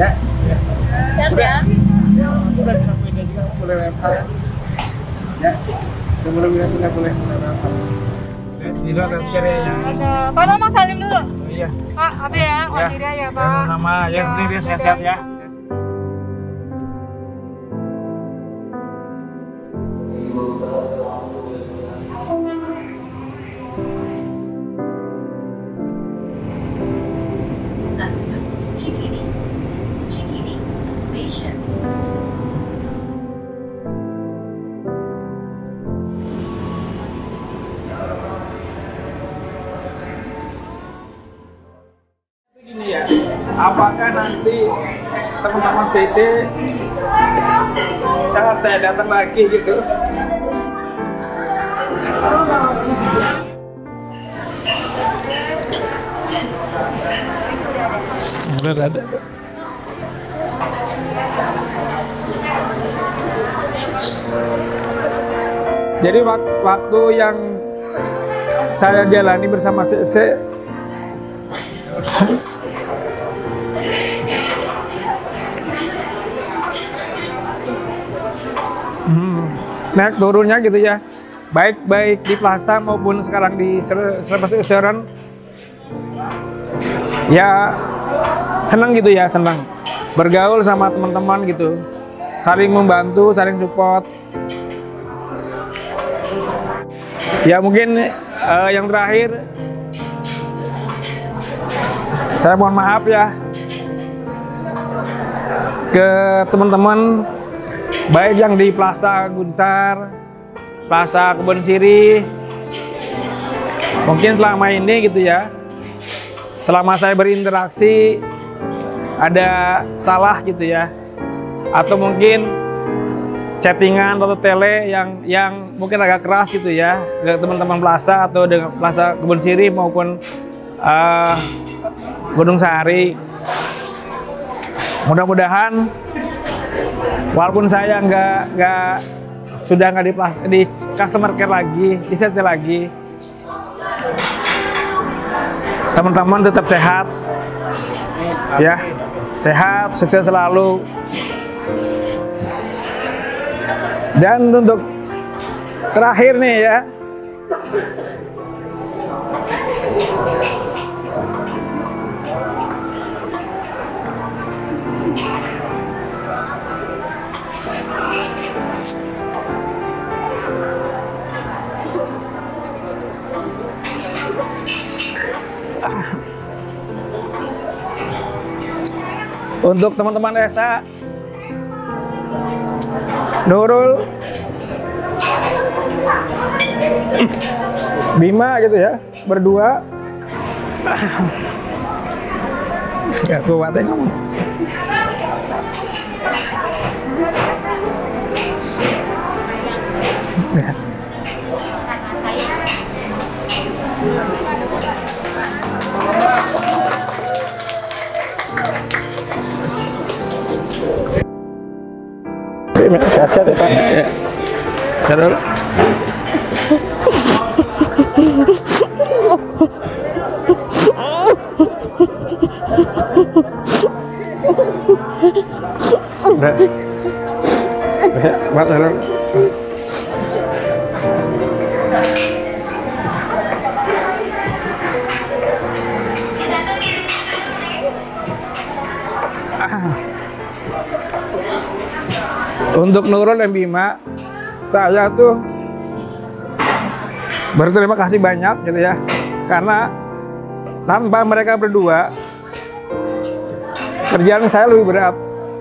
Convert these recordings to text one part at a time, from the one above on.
Ya. Siap ya. Udah bisa media juga boleh lempar ya. Ya. Boleh lempar. Di luar caranya. Pak Mama salim dulu. Iya. Pak, apa ya? Ondiri ya, Pak. Sama ya, ini dia sehat-sehat ya. Cikini Station. Gini ya, apakah nanti teman-teman CC saat saya datang lagi gitu? Udah ada. Jadi waktu yang saya jalani bersama CC naik turunnya gitu ya, baik di plaza maupun sekarang di Selepas Isuran, ya senang gitu ya, senang bergaul sama teman-teman gitu, saling membantu, saling support. Ya mungkin yang terakhir saya mohon maaf ya ke teman-teman, baik yang di Plaza Gunsar, Plaza Kebon Sirih, mungkin selama ini gitu ya, selama saya berinteraksi ada salah gitu ya, atau mungkin chattingan atau tele yang mungkin agak keras gitu ya ke teman-teman Plaza atau dengan Plaza Kebon Sirih maupun Gunung Sahari. Mudah-mudahan walaupun saya sudah nggak di customer care lagi, di CC lagi, teman-teman tetap sehat ya, sehat, sukses selalu. Dan untuk terakhir nih ya, untuk teman-teman Esa, Nurul, Bima gitu ya, berdua nggak kuat ya kamu. Ya. Sehat-sehat ya Pak. Ya. Taruh. Pak taruh. Untuk Nurul dan Bima, saya tuh berterima kasih banyak gitu ya, karena tanpa mereka berdua kerjaan saya lebih berat.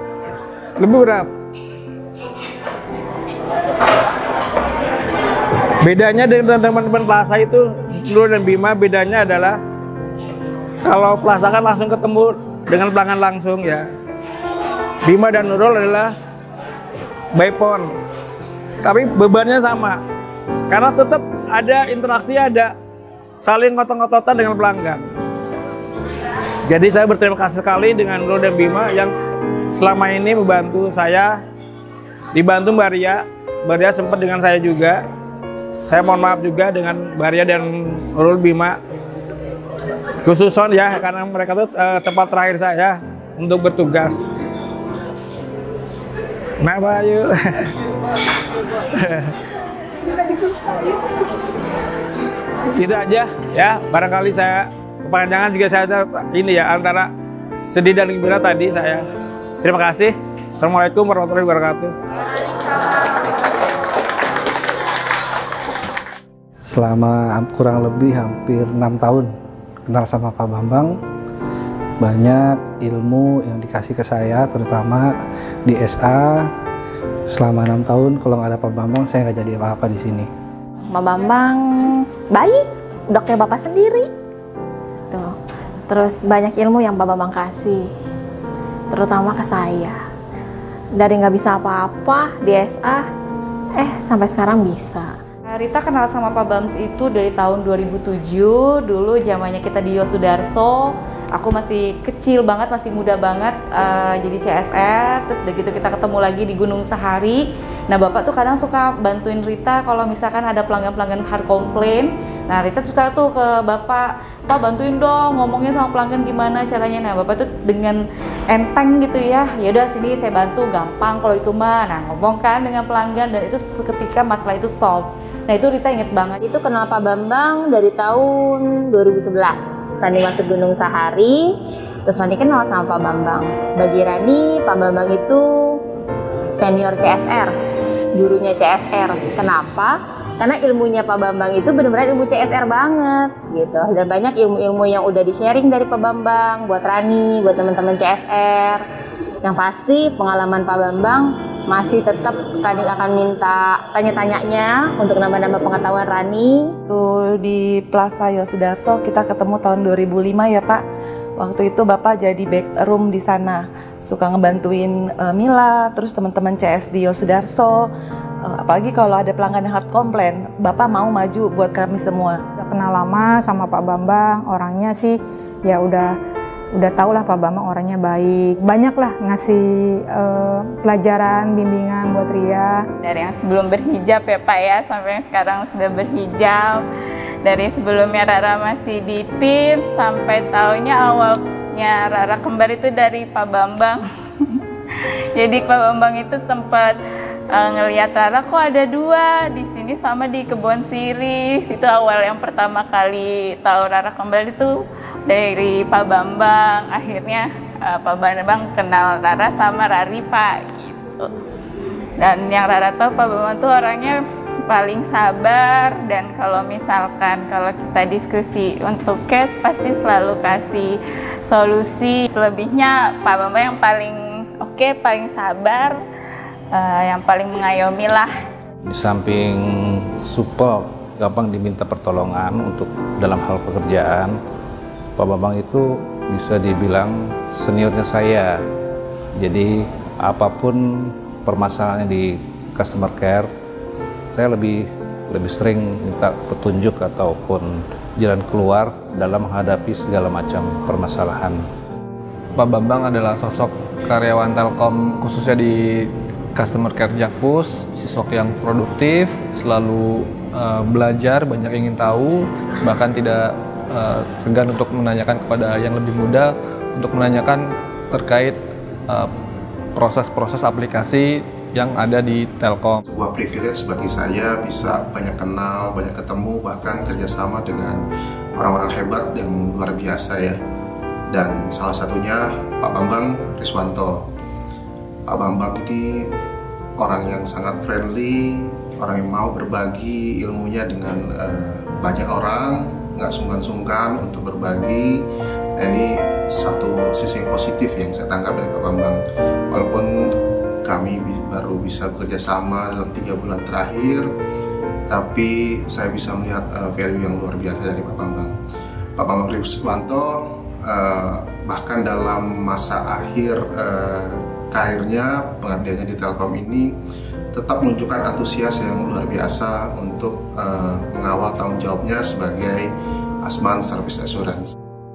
Bedanya dengan teman-teman Plaza itu, Nurul dan Bima, bedanya adalah kalau Plaza kan langsung ketemu dengan pelanggan langsung ya. Bima dan Nurul adalah by phone, tapi bebannya sama karena tetap ada interaksi, ada saling ngotot-ngototan dengan pelanggan. Jadi saya berterima kasih sekali dengan Nurul dan Bima yang selama ini membantu saya, dibantu Mbak Ria sempat dengan saya juga. Saya mohon maaf juga dengan Mbak Ria dan Nurul, Bima khususon ya, karena mereka tuh tempat terakhir saya untuk bertugas. Kenapa yuk? Itu aja ya, barangkali saya kepanjangan juga saya ini ya antara sedih dan gembira tadi saya. Terima kasih. Assalamualaikum warahmatullahi wabarakatuh. Selama kurang lebih hampir 6 tahun kenal sama Pak Bambang, banyak ilmu yang dikasih ke saya, terutama di SA. Selama 6 tahun kalau nggak ada Pak Bambang, saya nggak jadi apa-apa di sini. Pak Bambang baik, udah kayak bapak sendiri. Tuh. Terus banyak ilmu yang Pak Bambang kasih, terutama ke saya. Dari nggak bisa apa-apa di SA, sampai sekarang bisa. Rita kenal sama Pak Bams itu dari tahun 2007, dulu zamannya kita di Yosudarso. Aku masih kecil banget, masih muda banget, jadi CSR. Terus udah gitu kita ketemu lagi di Gunung Sahari. Nah Bapak tuh kadang suka bantuin Rita kalau misalkan ada pelanggan-pelanggan hard komplain. Nah Rita suka tuh ke Bapak, Pak bantuin dong ngomongnya sama pelanggan gimana caranya. Nah Bapak tuh dengan enteng gitu ya, yaudah sini saya bantu, gampang kalau itu mah. Nah ngomong kan dengan pelanggan dan itu seketika masalah itu solve. Nah itu Rita inget banget. Itu kenal Pak Bambang dari tahun 2011. Rani masuk Gunung Sahari, terus Rani kenal sama Pak Bambang. Bagi Rani, Pak Bambang itu senior CSR, gurunya CSR. Kenapa? Karena ilmunya Pak Bambang itu benar-benar ilmu CSR banget gitu. Dan banyak ilmu-ilmu yang udah di-sharing dari Pak Bambang buat Rani, buat teman-teman CSR. Yang pasti pengalaman Pak Bambang masih tetap Rani akan minta tanya-tanyanya untuk nambah-nambah pengetahuan Rani. Tuh di Plaza Yosudarso kita ketemu tahun 2005 ya Pak. Waktu itu Bapak jadi backroom di sana, suka ngebantuin Mila, terus teman-teman CS di Yosudarso. Apalagi kalau ada pelanggan yang hard komplain, Bapak mau maju buat kami semua. Udah kenal lama sama Pak Bambang, orangnya sih ya udah tau lah Pak Bambang orangnya baik. Banyak lah ngasih pelajaran, bimbingan buat Ria. Dari yang sebelum berhijab ya Pak ya, sampai yang sekarang sudah berhijab. Dari sebelumnya Rara masih di PIN, sampai taunya awalnya Rara kembar itu dari Pak Bambang. Jadi Pak Bambang itu sempat ngelihat Rara kok ada dua di sini sama di Kebon Sirih. Itu awal yang pertama kali tahu Rara kembar itu dari Pak Bambang. Akhirnya Pak Bambang kenal Rara sama Rari Pak gitu. Dan yang Rara tahu Pak Bambang tuh orangnya paling sabar, dan kalau misalkan kalau kita diskusi untuk case pasti selalu kasih solusi. Selebihnya Pak Bambang yang paling oke, paling sabar, yang paling mengayomi lah. Di samping support, gampang diminta pertolongan untuk dalam hal pekerjaan, Pak Bambang itu bisa dibilang seniornya saya. Jadi apapun permasalahannya di customer care, saya lebih sering minta petunjuk ataupun jalan keluar dalam menghadapi segala macam permasalahan. Pak Bambang adalah sosok karyawan Telkom khususnya di customer care Jakpus, sosok yang produktif, selalu belajar, banyak ingin tahu, bahkan tidak segan untuk menanyakan kepada yang lebih muda, untuk menanyakan terkait proses-proses aplikasi yang ada di Telkom. Sebuah privilege bagi saya bisa banyak kenal, banyak ketemu, bahkan kerjasama dengan orang-orang hebat yang luar biasa ya. Dan salah satunya Pak Bambang Riswanto. Pak Bambang ini orang yang sangat friendly, orang yang mau berbagi ilmunya dengan banyak orang, nggak sungkan-sungkan untuk berbagi. Nah, ini satu sisi yang positif yang saya tangkap dari Pak Bambang. Walaupun kami baru bisa bekerja sama dalam 3 bulan terakhir, tapi saya bisa melihat value yang luar biasa dari Pak Bambang. Pak Bambang Riswanto bahkan dalam masa akhir karirnya, pengabdiannya di Telkom ini, tetap menunjukkan antusias yang luar biasa untuk mengawal tanggung jawabnya sebagai Asman Service Assurance.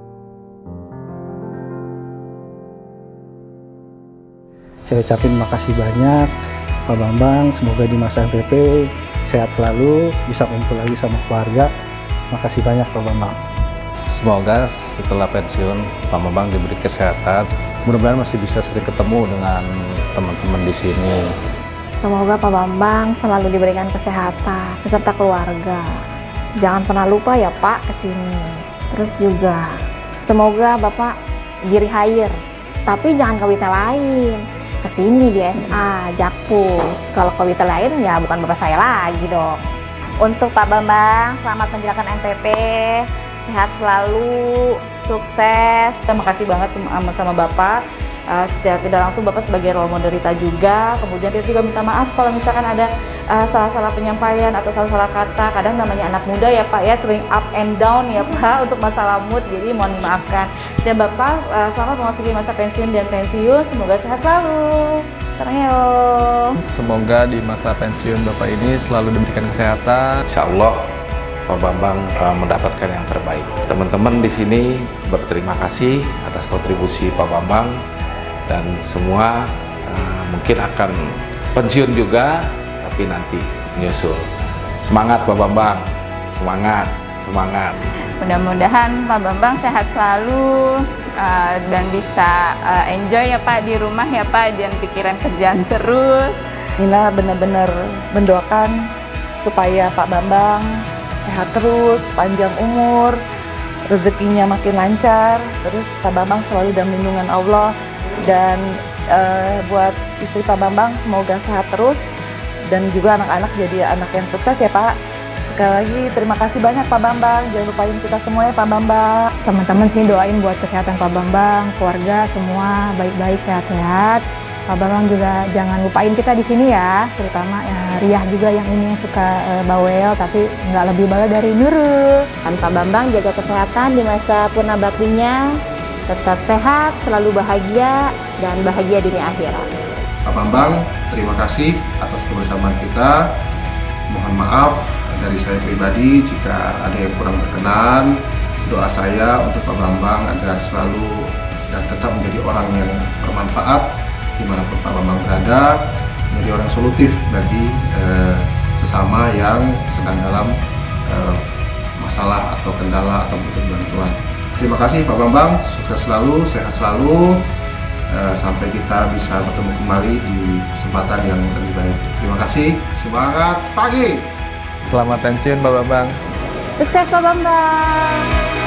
Saya ucapin makasih banyak Pak Bambang, semoga di masa MPP sehat selalu, bisa kumpul lagi sama keluarga. Makasih banyak Pak Bambang. Semoga setelah pensiun Pak Bambang diberi kesehatan. Mudah-mudahan masih bisa sering ketemu dengan teman-teman di sini. Semoga Pak Bambang selalu diberikan kesehatan beserta keluarga. Jangan pernah lupa ya Pak kesini. Terus juga semoga Bapak di-rehire, tapi jangan ke WITA lain. Kesini di SA, Jakpus. Kalau ke WITA lain ya bukan Bapak saya lagi dong. Untuk Pak Bambang, selamat menjalankan NPP. Sehat selalu, sukses. Terima kasih banget sama Bapak. Secara tidak langsung Bapak sebagai role model Rita juga. Kemudian Rita juga minta maaf kalau misalkan ada salah-salah penyampaian atau salah-salah kata. Kadang namanya anak muda ya Pak ya, sering up and down ya Pak untuk masalah mood. Jadi mohon dimaafkan. Dan Bapak selamat memasuki masa pensiun dan pensiun. Semoga sehat selalu. Semoga di masa pensiun Bapak ini selalu diberikan kesehatan. Insya Allah Pak Bambang mendapatkan yang terbaik. Teman-teman di sini berterima kasih atas kontribusi Pak Bambang dan semua mungkin akan pensiun juga, tapi nanti menyusul. Semangat Pak Bambang, semangat, semangat. Mudah-mudahan Pak Bambang sehat selalu dan bisa enjoy ya Pak di rumah ya Pak, jangan pikiran kerjaan terus. Nina benar-benar mendoakan supaya Pak Bambang sehat terus, panjang umur, rezekinya makin lancar, terus Pak Bambang selalu dalam lindungan Allah. Dan buat istri Pak Bambang semoga sehat terus, dan juga anak-anak jadi anak yang sukses ya Pak. Sekali lagi terima kasih banyak Pak Bambang, jangan lupain kita semua ya Pak Bambang. Teman-teman sini doain buat kesehatan Pak Bambang, keluarga semua baik-baik, sehat-sehat. Pak Bambang juga jangan lupain kita di sini ya, terutama Riah juga yang ini suka bawel tapi nggak lebih bawel dari Nurul. Dan Pak Bambang jaga kesehatan di masa purna baktinya, tetap sehat, selalu bahagia, dan bahagia dunia akhirat. Pak Bambang, terima kasih atas kebersamaan kita. Mohon maaf dari saya pribadi jika ada yang kurang berkenan. Doa saya untuk Pak Bambang agar selalu dan tetap menjadi orang yang bermanfaat dimanapun Pak Bambang berada, menjadi orang solutif bagi sesama yang sedang dalam masalah atau kendala atau butuh bantuan. Terima kasih Pak Bambang, sukses selalu, sehat selalu, sampai kita bisa bertemu kembali di kesempatan yang lebih baik. Terima kasih, semangat pagi. Selamat pensiun Pak Bambang. Sukses Pak Bambang.